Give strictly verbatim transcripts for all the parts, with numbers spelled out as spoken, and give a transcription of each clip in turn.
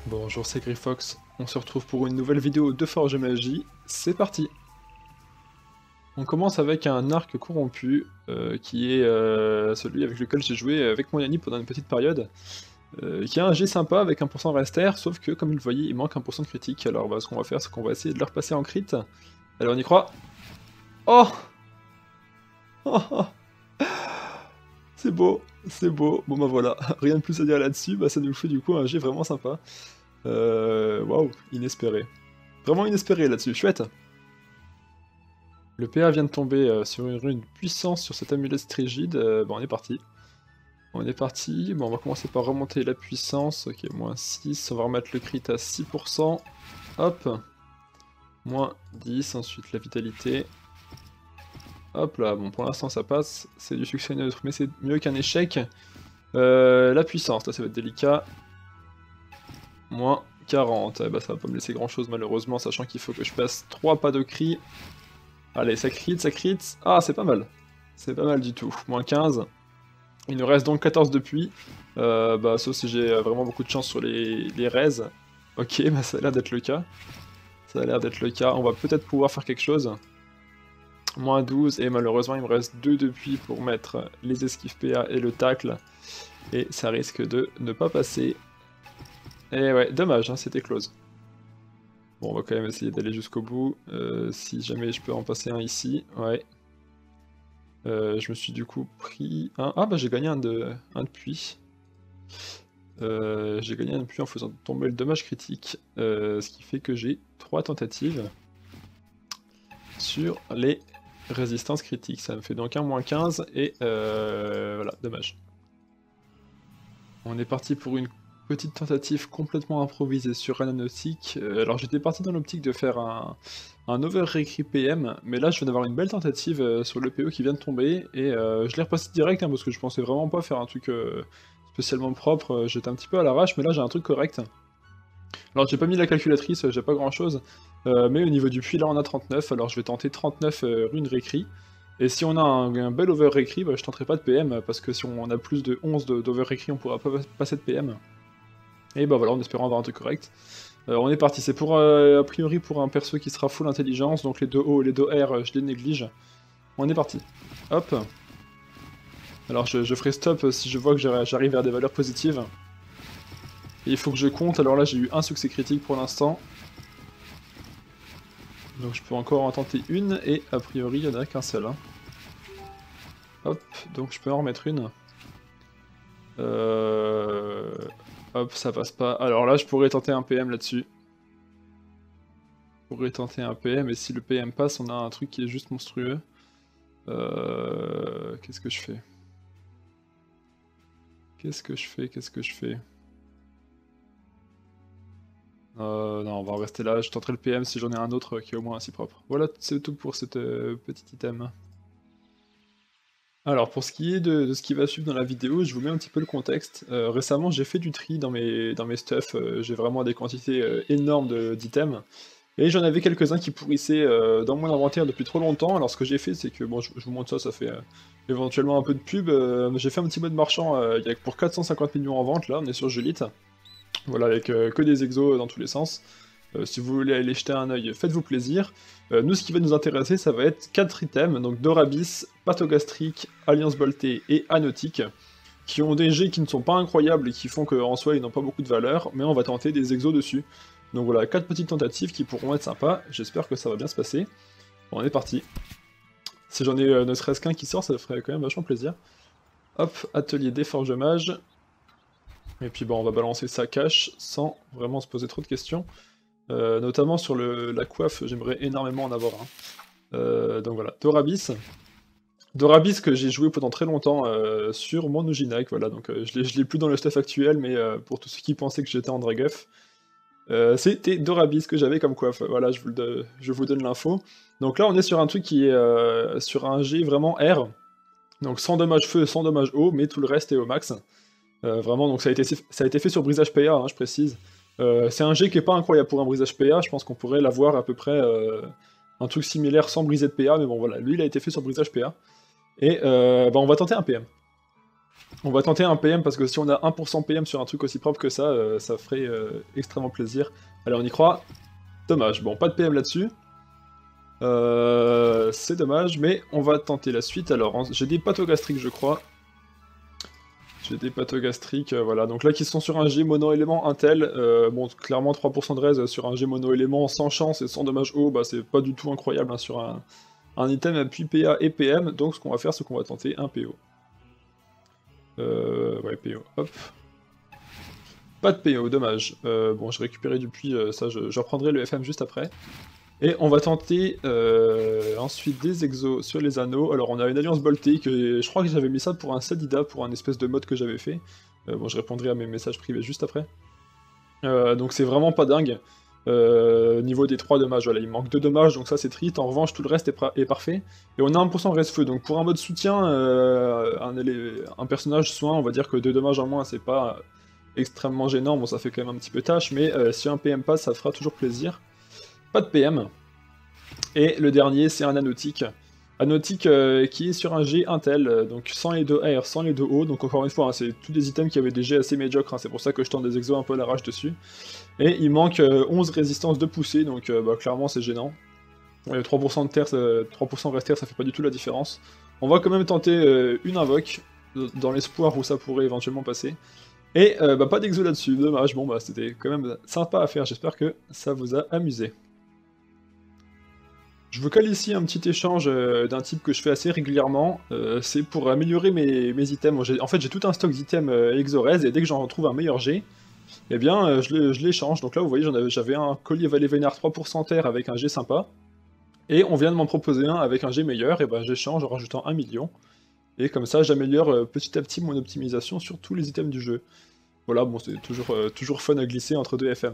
Bonjour, c'est Grifox, on se retrouve pour une nouvelle vidéo de Forge et Magie, c'est parti. On commence avec un arc corrompu, euh, qui est euh, celui avec lequel j'ai joué avec mon Yanni pendant une petite période, euh, qui a un G sympa avec un pour cent rester, sauf que comme vous le voyez, il manque un pour cent de critique, alors bah, ce qu'on va faire, c'est qu'on va essayer de le repasser en crit. Allez, on y croit. Oh, oh, oh. C'est beau, c'est beau, bon bah voilà, rien de plus à dire là-dessus, bah ça nous fait du coup un G vraiment sympa. Euh... Waouh, inespéré. Vraiment inespéré là-dessus, chouette. Le P A vient de tomber euh, sur une rune puissance sur cet amulette strigide, euh, bon on est parti. On est parti, bon on va commencer par remonter la puissance, ok, moins six, on va remettre le crit à six pour cent, hop, moins dix, ensuite la vitalité, hop là, bon pour l'instant ça passe, c'est du succès neutre, mais c'est mieux qu'un échec. Euh, la puissance, là ça va être délicat, moins quarante, eh bah, ça va pas me laisser grand chose malheureusement, sachant qu'il faut que je passe trois pas de cri. Allez, ça crit, ça crit. Ah, c'est pas mal. C'est pas mal du tout. Moins quinze. Il nous reste donc quatorze depuis. Euh, bah, sauf si j'ai vraiment beaucoup de chance sur les, les raises. Ok, bah ça a l'air d'être le cas. Ça a l'air d'être le cas. On va peut-être pouvoir faire quelque chose. Moins douze. Et malheureusement, il me reste deux depuis pour mettre les esquives P A et le tacle. Et ça risque de ne pas passer. Et ouais, dommage, hein, c'était close. Bon, on va quand même essayer d'aller jusqu'au bout, euh, si jamais je peux en passer un ici, ouais. Euh, je me suis du coup pris un... Ah bah j'ai gagné un de, un de puits. Euh, j'ai gagné un de puits en faisant tomber le dommage critique, euh, ce qui fait que j'ai trois tentatives sur les résistances critiques. Ça me fait donc un moins quinze et euh, voilà, dommage. On est parti pour une petite tentative complètement improvisée sur Aeronautique. Euh, alors j'étais parti dans l'optique de faire un, un over réécrit P M, mais là je viens d'avoir une belle tentative euh, sur le P O qui vient de tomber, et euh, je l'ai repassé direct, hein, parce que je pensais vraiment pas faire un truc euh, spécialement propre, euh, j'étais un petit peu à l'arrache, mais là j'ai un truc correct. Alors j'ai pas mis la calculatrice, j'ai pas grand chose, euh, mais au niveau du puits là on a trente-neuf, alors je vais tenter trente-neuf euh, runes réécrit. Et si on a un, un bel over réécrit, bah, je tenterai pas de P M, parce que si on a plus de onze d'over réécrit, on pourra pas passer de P M. Et bah voilà, en espérant avoir un truc correct. Euh, on est parti, c'est pour euh, a priori pour un perso qui sera full intelligence, donc les deux O et les deux R, euh, je les néglige. On est parti. Hop. Alors je, je ferai stop si je vois que j'arrive vers des valeurs positives. Et il faut que je compte, alors là j'ai eu un succès critique pour l'instant. Donc je peux encore en tenter une, et a priori il n'y en a qu'un seul. Hein. Hop, donc je peux en remettre une. Euh... Hop, ça passe pas. Alors là, je pourrais tenter un P M là-dessus. Je pourrais tenter un P M, et si le P M passe, on a un truc qui est juste monstrueux. Euh... Qu'est-ce que je fais? Qu'est-ce que je fais? Qu'est-ce que je fais? Euh, non, on va en rester là. Je tenterai le P M si j'en ai un autre qui est au moins assez propre. Voilà, c'est tout pour cette euh, petite item. Alors pour ce qui est de, de ce qui va suivre dans la vidéo, je vous mets un petit peu le contexte. Euh, récemment j'ai fait du tri dans mes, dans mes stuffs, euh, j'ai vraiment des quantités euh, énormes d'items, et j'en avais quelques-uns qui pourrissaient euh, dans mon inventaire depuis trop longtemps. Alors ce que j'ai fait, c'est que, bon je, je vous montre ça, ça fait euh, éventuellement un peu de pub, euh, j'ai fait un petit mode marchand euh, pour quatre cent cinquante millions en vente, là on est sur Julite, voilà, avec euh, que des exos dans tous les sens. Euh, si vous voulez aller jeter un œil, faites-vous plaisir. Euh, nous, ce qui va nous intéresser, ça va être quatre items, donc Dorabis, Pathogastrique, Alliance Boltée et Anotique, qui ont des jets qui ne sont pas incroyables et qui font qu'en soi, ils n'ont pas beaucoup de valeur, mais on va tenter des exos dessus. Donc voilà, quatre petites tentatives qui pourront être sympas, j'espère que ça va bien se passer. Bon, on est parti. Si j'en ai euh, ne serait-ce qu'un qui sort, ça ferait quand même vachement plaisir. Hop, atelier des forges mages. Et puis bon, on va balancer sa cache sans vraiment se poser trop de questions. Euh, notamment sur le, la coiffe, j'aimerais énormément en avoir un. Euh, donc voilà, Dorabis. Dorabis que j'ai joué pendant très longtemps euh, sur mon Ujinac, voilà, donc euh, je l'ai plus dans le stuff actuel, mais euh, pour tous ceux qui pensaient que j'étais en Draguff, euh, c'était Dorabis que j'avais comme coiffe, voilà, je vous, le, je vous donne l'info. Donc là, on est sur un truc qui est euh, sur un G vraiment R, donc sans dommage feu, sans dommage eau, mais tout le reste est au max. Euh, vraiment, donc ça a été, ça a été fait sur brisage P A, hein, je précise. Euh, c'est un G qui est pas incroyable pour un brisage P A, je pense qu'on pourrait l'avoir à peu près euh, un truc similaire sans briser de P A, mais bon voilà, lui il a été fait sur brisage P A. Et euh, bah, on va tenter un P M. On va tenter un P M parce que si on a un pour cent P M sur un truc aussi propre que ça, euh, ça ferait euh, extrêmement plaisir. Allez, on y croit. Dommage. Bon, pas de P M là-dessus. Euh, c'est dommage, mais on va tenter la suite. Alors, j'ai des pathogastriques, je crois. J'ai des pathogastriques, euh, voilà. Donc là, qui sont sur un G mono-élément Intel. Euh, bon, clairement, trois pour cent de raise sur un G mono-élément sans chance et sans dommage haut, bah, c'est pas du tout incroyable hein, sur un, un item appui P A et P M. Donc, ce qu'on va faire, c'est qu'on va tenter un P O. Euh, ouais, P O, hop. Pas de P O, dommage. Euh, bon, j'ai récupéré du puits, euh, ça, je, je reprendrai le F M juste après. Et on va tenter euh, ensuite des exos sur les anneaux. Alors on a une alliance Boltaic, et je crois que j'avais mis ça pour un Sadida, pour un espèce de mode que j'avais fait. Euh, bon, je répondrai à mes messages privés juste après. Euh, donc c'est vraiment pas dingue. Euh, niveau des trois dommages, voilà, il manque deux dommages, donc ça c'est triste. En revanche, tout le reste est, est parfait. Et on a un pour cent reste feu, donc pour un mode soutien, euh, un, un personnage soin, on va dire que deux dommages en moins, c'est pas extrêmement gênant. Bon, ça fait quand même un petit peu tâche, mais euh, si un P M passe, ça fera toujours plaisir. Pas de P M. Et le dernier, c'est un Anotique. Anotique euh, qui est sur un G Intel, euh, donc sans les deux R, sans les deux O. Donc encore une fois, hein, c'est tous des items qui avaient des G assez médiocres, hein, c'est pour ça que je tente des exos un peu à l'arrache dessus. Et il manque euh, onze résistances de poussée, donc euh, bah, clairement c'est gênant. Euh, trois pour cent de terre, ça, trois pour cent reste terre, ça fait pas du tout la différence. On va quand même tenter euh, une invoque, dans l'espoir où ça pourrait éventuellement passer. Et euh, bah, pas d'exo là-dessus, dommage, bon bah c'était quand même sympa à faire, j'espère que ça vous a amusé. Je vous cale ici un petit échange euh, d'un type que je fais assez régulièrement, euh, c'est pour améliorer mes, mes items. En fait j'ai tout un stock d'items euh, Exorez, et dès que j'en retrouve un meilleur G, eh bien euh, je l'échange. Donc là vous voyez j'avais un collier Valet Vénard trois pour cent terre avec un G sympa, et on vient de m'en proposer un avec un G meilleur, et ben j'échange en rajoutant un million. Et comme ça j'améliore euh, petit à petit mon optimisation sur tous les items du jeu. Voilà, bon c'est toujours, euh, toujours fun à glisser entre deux F M.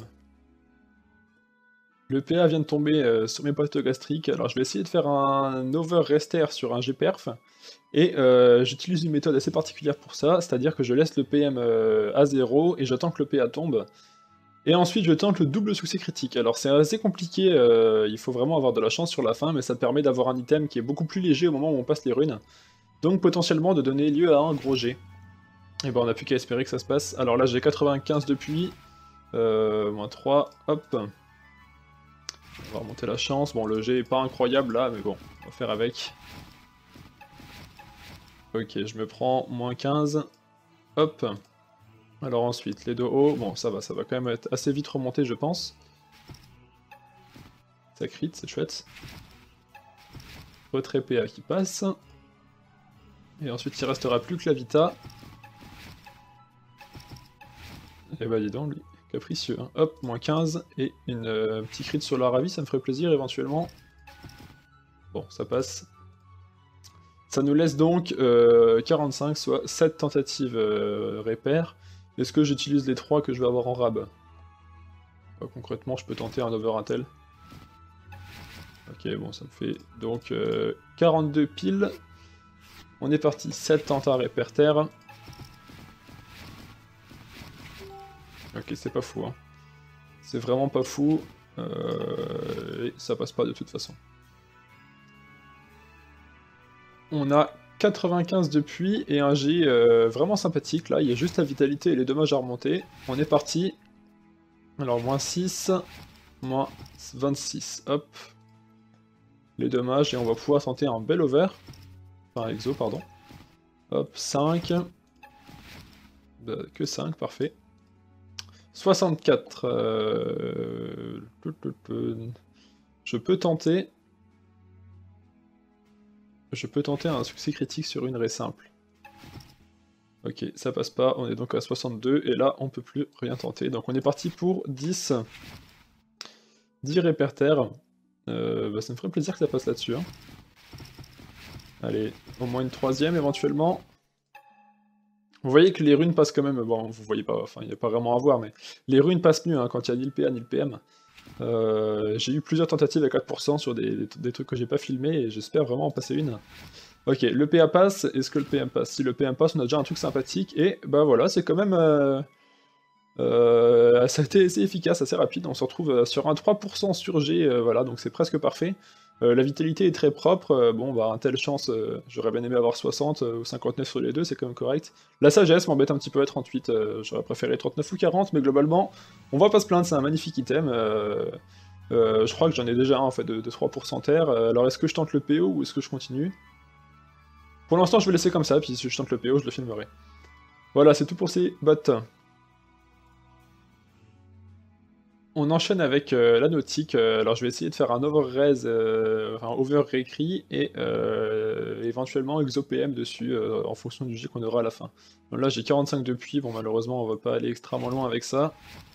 Le P A vient de tomber euh, sur mes potes gastriques, alors je vais essayer de faire un over rester sur un G-perf, et euh, j'utilise une méthode assez particulière pour ça, c'est-à-dire que je laisse le P M euh, à zéro, et j'attends que le P A tombe, et ensuite je tente le double succès critique. Alors c'est assez compliqué, euh, il faut vraiment avoir de la chance sur la fin, mais ça permet d'avoir un item qui est beaucoup plus léger au moment où on passe les runes, donc potentiellement de donner lieu à un gros G. Et ben on n'a plus qu'à espérer que ça se passe. Alors là j'ai quatre-vingt-quinze depuis, euh, moins trois, hop. On va remonter la chance. Bon, le G est pas incroyable là, mais bon, on va faire avec. Ok, je me prends moins quinze. Hop. Alors ensuite, les deux hauts. Bon, ça va, ça va quand même être assez vite remonté, je pense. Ça crit, c'est chouette. Retrait P A qui passe. Et ensuite, il restera plus que la Vita. Et bah dis donc, lui. Capricieux, hein. Hop, moins quinze, et une euh, petit crit sur la ravie, ça me ferait plaisir éventuellement. Bon, ça passe. Ça nous laisse donc euh, quarante-cinq, soit sept tentatives euh, repères. Est-ce que j'utilise les trois que je vais avoir en rab? euh, Concrètement, je peux tenter un over intel. Ok, bon, ça me fait donc euh, quarante-deux piles. On est parti, sept tentats repères terre. Ok, c'est pas fou, hein. C'est vraiment pas fou. Euh, et ça passe pas de toute façon. On a quatre-vingt-quinze de puits et un G euh, vraiment sympathique. Là, il y a juste la vitalité et les dommages à remonter. On est parti. Alors, moins six, moins vingt-six. Hop. Les dommages, et on va pouvoir tenter un bel over. Enfin, exo, pardon. Hop, cinq. Bah, que cinq, parfait. soixante-quatre. Euh... Je peux tenter. Je peux tenter un succès critique sur une raie simple. Ok, ça passe pas, on est donc à soixante-deux, et là on peut plus rien tenter. Donc on est parti pour dix. dix répertaires. Euh, bah, ça me ferait plaisir que ça passe là-dessus. Hein. Allez, au moins une troisième éventuellement. Vous voyez que les runes passent quand même, bon vous voyez pas, enfin il n'y a pas vraiment à voir, mais les runes passent mieux hein, quand il n'y a ni le P A ni le P M. Euh, j'ai eu plusieurs tentatives à quatre pour cent sur des, des, des trucs que j'ai pas filmés, et j'espère vraiment en passer une. Ok, le P A passe, est-ce que le P M passe? Si le P M passe, on a déjà un truc sympathique, et bah voilà, c'est quand même... Euh, euh, ça a été assez efficace, assez rapide, on se retrouve sur un trois pour cent sur G, euh, voilà, donc c'est presque parfait. Euh, la vitalité est très propre, euh, bon bah un tel chance, euh, j'aurais bien aimé avoir soixante euh, ou cinquante-neuf sur les deux, c'est quand même correct. La sagesse m'embête un petit peu à trente-huit, euh, j'aurais préféré trente-neuf ou quarante, mais globalement, on va pas se plaindre, c'est un magnifique item. euh, euh, je crois que j'en ai déjà un en fait de, de trois pour cent terre, euh, alors est-ce que je tente le P O ou est-ce que je continue? Pour l'instant je vais laisser comme ça, puis si je tente le P O, je le filmerai. Voilà, c'est tout pour ces bots. On enchaîne avec euh, la nautique, euh, alors je vais essayer de faire un over-res, euh, enfin over-réécrit, et euh, éventuellement exo-P M dessus, euh, en fonction du jet qu'on aura à la fin. Donc là j'ai quarante-cinq de puits, bon malheureusement on va pas aller extrêmement loin avec ça.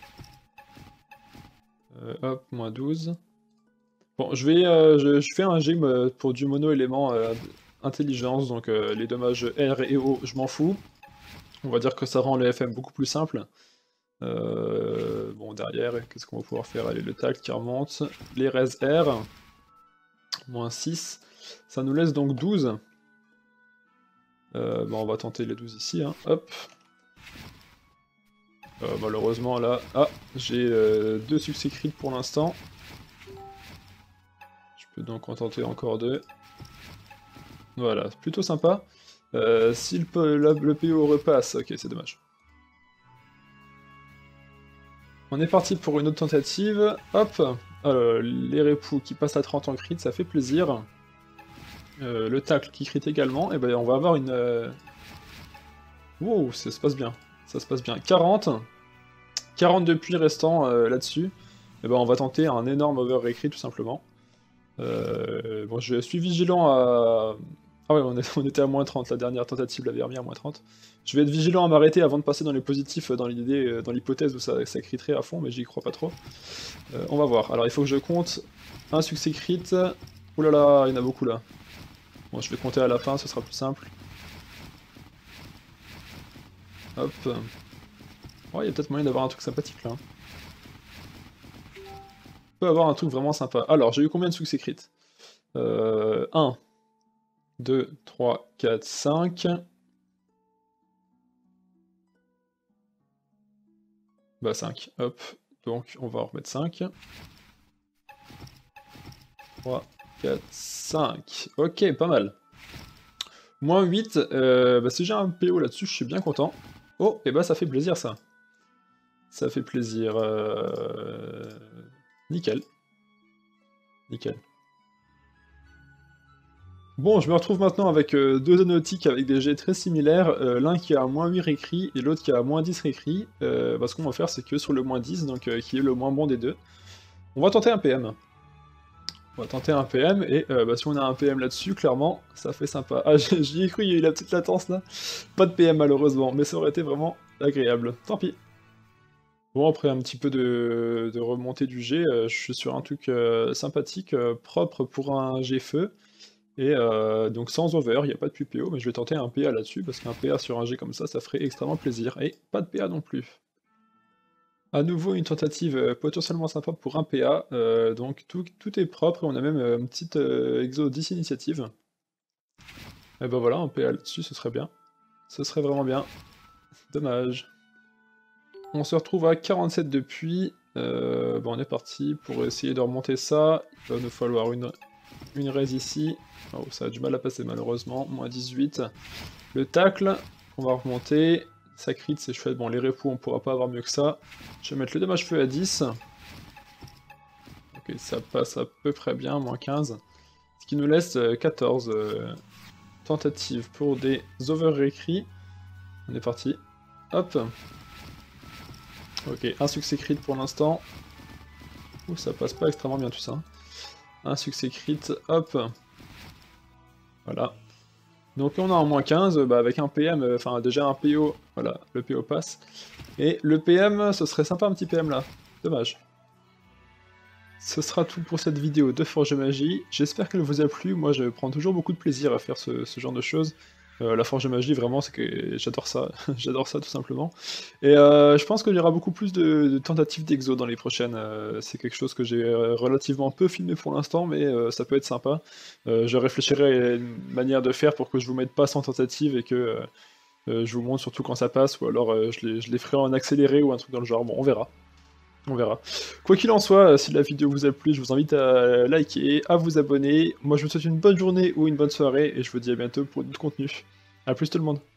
Euh, hop, moins douze. Bon, je vais, euh, je, je fais un jet euh, pour du mono-élément euh, intelligence, donc euh, les dommages R et O, je m'en fous. On va dire que ça rend le F M beaucoup plus simple. Euh, bon, derrière, qu'est-ce qu'on va pouvoir faire? Allez, le tact qui remonte. Les res R, moins six. Ça nous laisse donc douze. Euh, bon, on va tenter les douze ici, hein. Hop. Euh, malheureusement, là... Ah, j'ai euh, deux succès crits pour l'instant. Je peux donc en tenter encore deux. Voilà, plutôt sympa. Euh, si le, le, le P O repasse... Ok, c'est dommage. On est parti pour une autre tentative. Hop. Alors, les répoux qui passent à trente en crit, ça fait plaisir. Euh, le tacle qui crit également, et ben on va avoir une... Euh... Wow, ça se passe bien. Ça se passe bien. quarante. quarante de puits restants euh, là-dessus. Et ben on va tenter un énorme over-récrit tout simplement. Euh... Bon, je suis vigilant à... Ah ouais, on, est... on était à moins trente, la dernière tentative l'avait remis à moins trente. Je vais être vigilant à m'arrêter avant de passer dans les positifs, dans l'idée, dans l'hypothèse où ça, ça criterait à fond, mais j'y crois pas trop. Euh, on va voir. Alors il faut que je compte un succès crit. Ouh là là, il y en a beaucoup là. Bon, je vais compter à la fin, ce sera plus simple. Hop. Oh, il y a peut-être moyen d'avoir un truc sympathique là. On peut avoir un truc vraiment sympa. Alors, j'ai eu combien de succès crit? euh, un, deux, trois, quatre, cinq. Bah cinq, hop. Donc, on va en remettre cinq. trois, quatre, cinq. Ok, pas mal. Moins huit, euh, bah si j'ai un P O là-dessus, je suis bien content. Oh, et bah ça fait plaisir ça. Ça fait plaisir. Euh... Nickel. Nickel. Bon, je me retrouve maintenant avec euh, deux anotiques avec des jets très similaires, euh, l'un qui a moins huit réécrits et l'autre qui a moins dix réécrits. Euh, bah, ce qu'on va faire, c'est que sur le moins dix, donc euh, qui est le moins bon des deux, on va tenter un P M. On va tenter un P M, et euh, bah, si on a un P M là-dessus, clairement, ça fait sympa. Ah, j'y ai cru, il y a eu la petite latence là. Pas de P M malheureusement, mais ça aurait été vraiment agréable. Tant pis. Bon, après un petit peu de, de remontée du G, euh, je suis sur un truc euh, sympathique, euh, propre pour un G-feu. Et euh, donc sans over, il n'y a pas de P O, mais je vais tenter un P A là-dessus, parce qu'un P A sur un G comme ça, ça ferait extrêmement plaisir. Et pas de P A non plus. À nouveau une tentative euh, potentiellement sympa pour un P A, euh, donc tout, tout est propre, et on a même euh, une petite euh, exo dix initiative. Et ben voilà, un P A là-dessus, ce serait bien. Ce serait vraiment bien. Dommage. On se retrouve à quarante-sept de puits. Euh, bon, on est parti pour essayer de remonter ça. Il va nous falloir une, une raise ici. Oh, ça a du mal à passer malheureusement. moins dix-huit. Le tacle, on va remonter. Ça crit, c'est chouette. Bon, les répoux, on pourra pas avoir mieux que ça. Je vais mettre le dommage feu à dix. Ok, ça passe à peu près bien, moins quinze. Ce qui nous laisse quatorze euh, tentatives pour des over-réécrits. On est parti. Hop. Ok, un succès crit pour l'instant. Ouh, ça passe pas extrêmement bien tout ça. Un succès crit, hop. Voilà. Donc on a en moins quinze, bah avec un P M, enfin euh, déjà un P O, voilà, le P O passe. Et le P M, ce serait sympa un petit P M là. Dommage. Ce sera tout pour cette vidéo de Forge Magie. J'espère qu'elle vous a plu. Moi, je prends toujours beaucoup de plaisir à faire ce, ce genre de choses. Euh, la Forge Magie, vraiment, c'est que j'adore ça. J'adore ça, tout simplement. Et euh, je pense qu'il y aura beaucoup plus de, de tentatives d'exo dans les prochaines. Euh, c'est quelque chose que j'ai euh, relativement peu filmé pour l'instant, mais euh, ça peut être sympa. Euh, je réfléchirai à une manière de faire pour que je vous mette pas sans tentative et que euh, euh, je vous montre surtout quand ça passe, ou alors euh, je, les, je les ferai en accéléré ou un truc dans le genre. Bon, on verra. On verra. Quoi qu'il en soit, si la vidéo vous a plu, je vous invite à liker, à vous abonner. Moi je vous souhaite une bonne journée ou une bonne soirée, et je vous dis à bientôt pour d'autres contenus. A plus tout le monde.